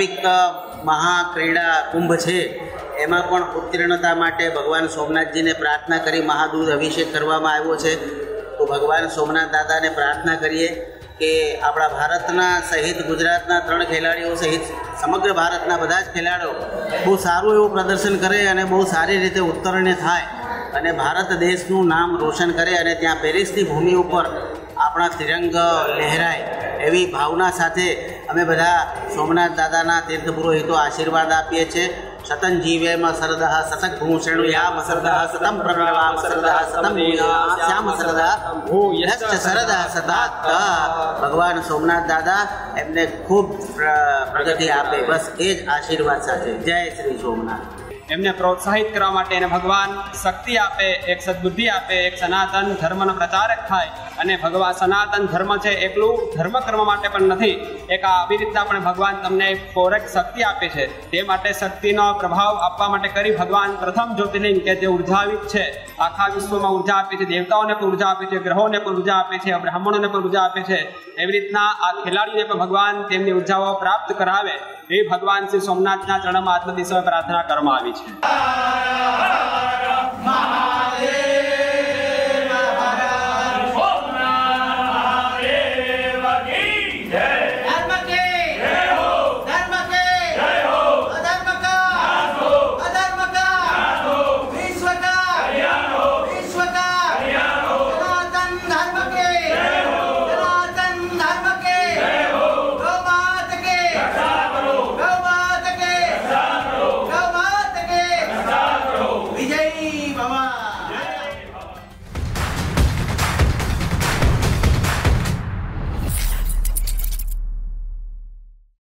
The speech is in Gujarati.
ઓલિમ્પિક મહાક્રીડા કુંભ છે એમાં પણ ઉત્તીર્ણતા માટે ભગવાન સોમનાથજીને પ્રાર્થના કરી મહાદૂધ અભિષેક કરવામાં આવ્યો છે. તો ભગવાન સોમનાથ દાદાને પ્રાર્થના કરીએ કે આપણા ભારતના સહિત ગુજરાતના 3 ખેલાડીઓ સહિત સમગ્ર ભારતના બધા જ ખેલાડીઓ બહુ સારું એવું પ્રદર્શન કરે અને બહુ સારી રીતે ઉત્તીર્ણ થાય અને ભારત દેશનું નામ રોશન કરે અને ત્યાં પેરિસની ભૂમિ ઉપર આપણા તિરંગ લહેરાય એવી ભાવના સાથે અમે બધા સોમનાથ દાદાના તીર્થ પુરોહિતો આશીર્વાદ આપીએ છીએ. સતં જીવેમ સરદઃ સતક ભૂષણુયામ સરદઃ સતમ પ્રણવામ સરદઃ સતમ શ્યામ સરદઃ ભૂયશ્ચ સરદઃ સદાત. ભગવાન સોમનાથ દાદા એમને ખૂબ પ્રગતિ આપે, બસ એ જ આશીર્વાદ સાથે. જય શ્રી સોમનાથ. એમને પ્રોત્સાહિત કરવા માટે એને ભગવાન શક્તિ આપે, એક સદબુદ્ધિ આપે, એક સનાતન ધર્મનો પ્રચારક થાય. અને ભગવાન સનાતન ધર્મ છે એકલું ધર્મ કર્મ માટે પણ નથી, એક આવી રીતના પણ ભગવાન તમને પૌરક શક્તિ આપે છે. તે માટે શક્તિનો પ્રભાવ આપવા માટે કરી ભગવાન પ્રથમ જ્યોતિર્લિંગ કે જે ઉર્જાવિત છે, આખા વિશ્વમાં ઉર્જા આપે છે, દેવતાઓને પણ ઉર્જા આપે છે, ગ્રહોને પણ ઉર્જા આપે છે, બ્રાહ્મણોને પણ ઉર્જા આપે છે. એવી રીતના આ ખેલાડીને પણ ભગવાન તેમની ઉર્જાઓ પ્રાપ્ત કરાવે એ ભગવાન શ્રી સોમનાથના ચરણમાં આજના દિવસે પ્રાર્થના કરવામાં આવી છે.